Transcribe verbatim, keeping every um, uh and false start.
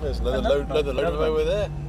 There's another Another load, another one, load of another them one. over there.